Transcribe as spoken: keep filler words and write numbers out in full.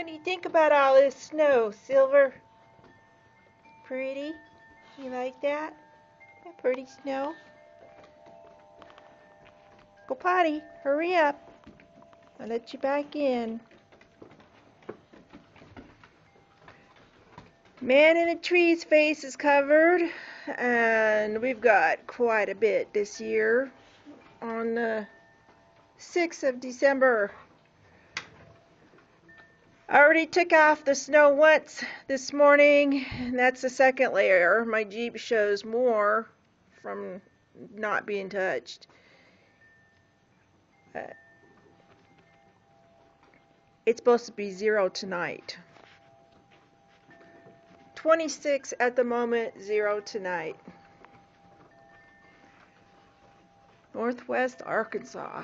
do you think about all this snow, Silver? Pretty? You like that? That pretty snow? Go potty. Hurry up. I'll let you back in. Man in a tree's face is covered, and we've got quite a bit this year. On the sixth of December, I already took off the snow once this morning, and that's the second layer. My Jeep shows more from not being touched. Uh, it's supposed to be zero tonight. twenty-six at the moment, zero tonight. Northwest Arkansas.